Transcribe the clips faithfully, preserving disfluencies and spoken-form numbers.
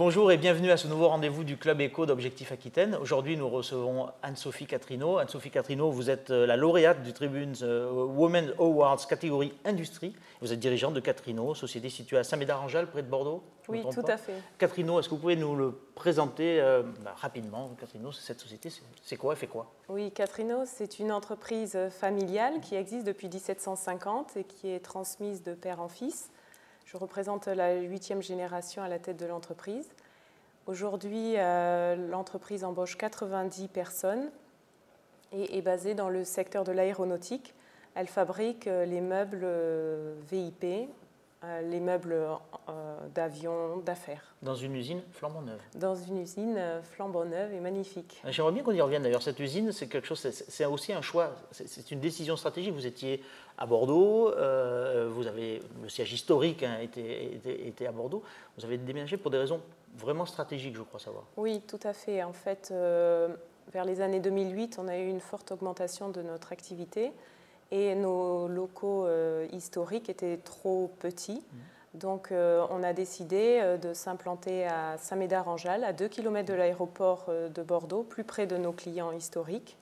Bonjour et bienvenue à ce nouveau rendez-vous du Club Éco d'Objectif Aquitaine. Aujourd'hui, nous recevons Anne-Sophie Catrineau. Anne-Sophie Catrineau, vous êtes la lauréate du Tribunes Women Awards catégorie Industrie. Vous êtes dirigeante de Catrineau, société située à Saint-Médard-en-Jalles, près de Bordeaux. Oui, tout à fait. Catrineau, est-ce que vous pouvez nous le présenter euh, bah, rapidement? Catrineau, cette société, c'est quoi, elle fait quoi? Oui, Catrineau, c'est une entreprise familiale qui existe depuis mille sept cent cinquante et qui est transmise de père en fils. Je représente la huitième génération à la tête de l'entreprise. Aujourd'hui, euh, l'entreprise embauche quatre-vingt-dix personnes et est basée dans le secteur de l'aéronautique. Elle fabrique les meubles V I P, euh, les meubles euh, d'avion, d'affaires. Dans une usine flambant neuve. Dans une usine flambant neuve et magnifique. J'aimerais bien qu'on y revienne d'ailleurs. Cette usine, c'est quelque chose, c'est aussi un choix, c'est une décision stratégique. Vous étiez à Bordeaux, euh, vous avez le siège historique hein, était, était, était à Bordeaux. Vous avez déménagé pour des raisons vraiment stratégiques, je crois savoir. Oui, tout à fait. En fait, euh, vers les années deux mille huit, on a eu une forte augmentation de notre activité et nos locaux euh, historiques étaient trop petits. Mmh. Donc, euh, on a décidé euh, de s'implanter à Saint-Médard-en-Jalles, à deux kilomètres de l'aéroport euh, de Bordeaux, plus près de nos clients historiques,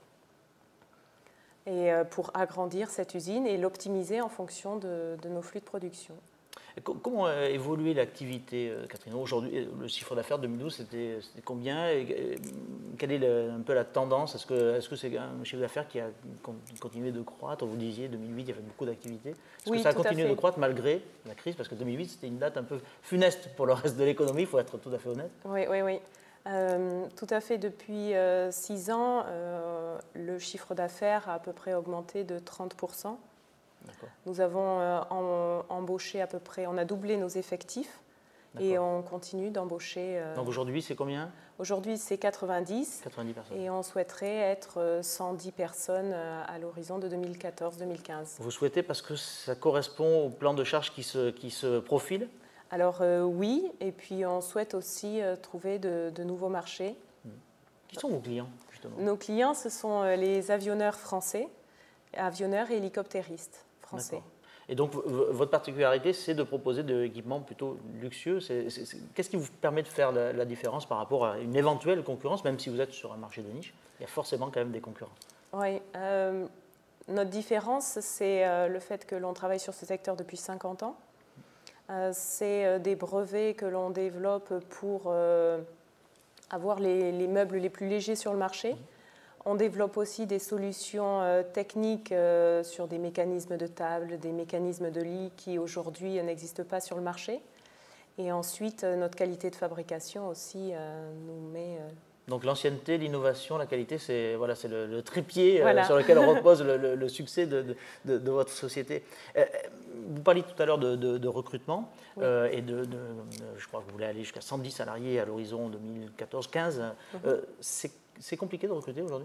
et euh, pour agrandir cette usine et l'optimiser en fonction de, de nos flux de production. Et comment a évolué l'activité, euh, Catrineau? Aujourd'hui, le chiffre d'affaires de deux mille douze, c'était combien? Et, et, quelle est le, un peu la tendance? Est-ce que est-ce que c'est un chiffre d'affaires qui a continué de croître? Vous disiez deux mille huit, il y avait beaucoup d'activités. Est-ce oui, que ça a continué de croître malgré la crise? Parce que deux mille huit, c'était une date un peu funeste pour le reste de l'économie, il faut être tout à fait honnête. Oui, oui, oui. Euh, tout à fait. Depuis euh, six ans, euh, le chiffre d'affaires a à peu près augmenté de trente pour cent. Nous avons euh, en, embauché à peu près, on a doublé nos effectifs et on continue d'embaucher. Euh, Donc aujourd'hui, c'est combien? Aujourd'hui, c'est quatre-vingt-dix. quatre-vingt-dix personnes. Et on souhaiterait être cent dix personnes à l'horizon de deux mille quatorze deux mille quinze. Vous souhaitez parce que ça correspond au plan de charge qui se, qui se profile? Alors euh, oui, et puis on souhaite aussi euh, trouver de, de nouveaux marchés. Mmh. Qui sont vos clients, justement? Nos clients, ce sont les avionneurs français, avionneurs et hélicoptéristes français. Et donc, votre particularité, c'est de proposer de l'équipement plutôt luxueux. Qu'est-ce qui vous permet de faire la, la différence par rapport à une éventuelle concurrence, même si vous êtes sur un marché de niche? Il y a forcément quand même des concurrents. Oui. Euh, notre différence, c'est euh, le fait que l'on travaille sur ce secteur depuis cinquante ans. Euh, c'est euh, des brevets que l'on développe pour euh, avoir les, les meubles les plus légers sur le marché. On développe aussi des solutions euh, techniques euh, sur des mécanismes de table, des mécanismes de lit qui aujourd'hui n'existent pas sur le marché. Et ensuite, euh, notre qualité de fabrication aussi euh, nous met... Euh... Donc l'ancienneté, l'innovation, la qualité, c'est voilà, c'est le, le trépied euh, voilà. sur lequel repose le, le, le succès de, de, de, de votre société. Euh, vous parliez tout à l'heure de, de, de recrutement oui. euh, et de, de, de, je crois que vous voulez aller jusqu'à cent dix salariés à l'horizon deux mille quatorze quinze. Mm-hmm. euh, c'est compliqué de recruter aujourd'hui?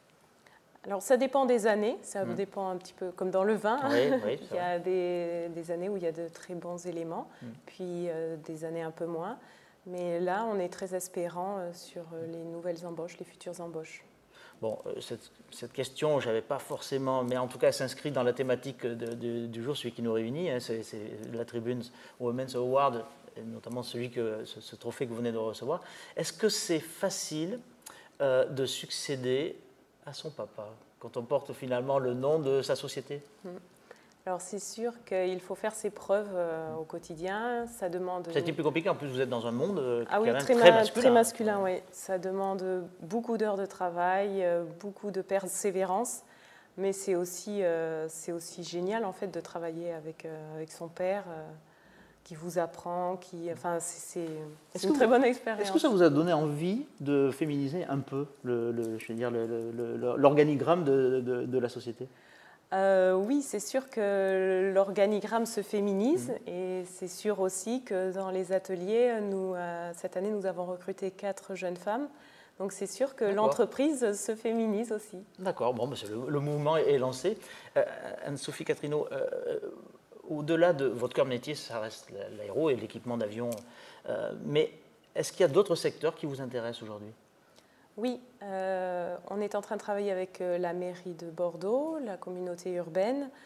Alors ça dépend des années, ça mmh. dépend un petit peu comme dans le vin. Oui, oui, il y a des, des années où il y a de très bons éléments, mmh. puis euh, des années un peu moins. Mais là, on est très espérant euh, sur euh, les nouvelles embauches, les futures embauches. Bon, euh, cette, cette question, je n'avais pas forcément, mais en tout cas, elle s'inscrit dans la thématique de, de, du jour, celui qui nous réunit. Hein, c'est la Tribunes Women's Award, et notamment celui que, ce, ce trophée que vous venez de recevoir. Est-ce que c'est facile euh, de succéder à son papa, quand on porte finalement le nom de sa société? Alors c'est sûr qu'il faut faire ses preuves euh, au quotidien, ça demande... C'est une... plus compliqué, en plus vous êtes dans un monde euh, ah oui, très, très masculin. Très masculin, oui. Ça demande beaucoup d'heures de travail, euh, beaucoup de persévérance, mais c'est aussi, euh, c'est aussi génial en fait de travailler avec, euh, avec son père, euh, qui vous apprend, qui, enfin, c'est une très vous, bonne expérience. Est-ce que ça vous a donné envie de féminiser un peu le, le, je veux dire, l'organigramme de, de, de la société? euh, Oui, c'est sûr que l'organigramme se féminise mmh. et c'est sûr aussi que dans les ateliers, nous, euh, cette année, nous avons recruté quatre jeunes femmes. Donc c'est sûr que l'entreprise se féminise aussi. D'accord, bon, ben le, le mouvement est lancé. Euh, Anne-Sophie Catrineau, euh, au-delà de votre cœur de métier, ça reste l'aéro et l'équipement d'avion. Euh, mais est-ce qu'il y a d'autres secteurs qui vous intéressent aujourd'hui? Oui, euh, on est en train de travailler avec la mairie de Bordeaux, la communauté urbaine,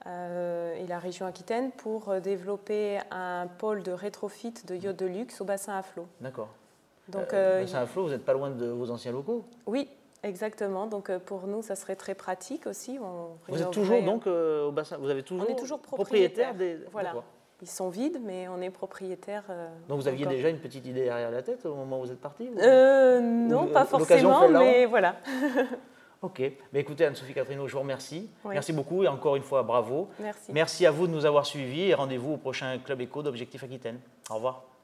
euh, et la région Aquitaine pour développer un pôle de rétrofit de yacht de luxe au bassin à flot. D'accord. Donc, euh, euh, bassin à flot, vous n'êtes pas loin de vos anciens locaux? Oui, exactement. Donc pour nous, ça serait très pratique aussi. On vous êtes toujours donc euh, au bassin, vous avez toujours, on est toujours propriétaire, propriétaire des... Voilà. Ils sont vides, mais on est propriétaire. Euh, donc vous aviez encore. déjà une petite idée derrière la tête au moment où vous êtes parti? euh, Non, ou, pas forcément, mais voilà. Ok, mais écoutez Anne-Sophie Catrino, je vous remercie. Oui. Merci beaucoup et encore une fois bravo. Merci. Merci à vous de nous avoir suivis et rendez-vous au prochain Club Éco d'Objectif Aquitaine. Au revoir.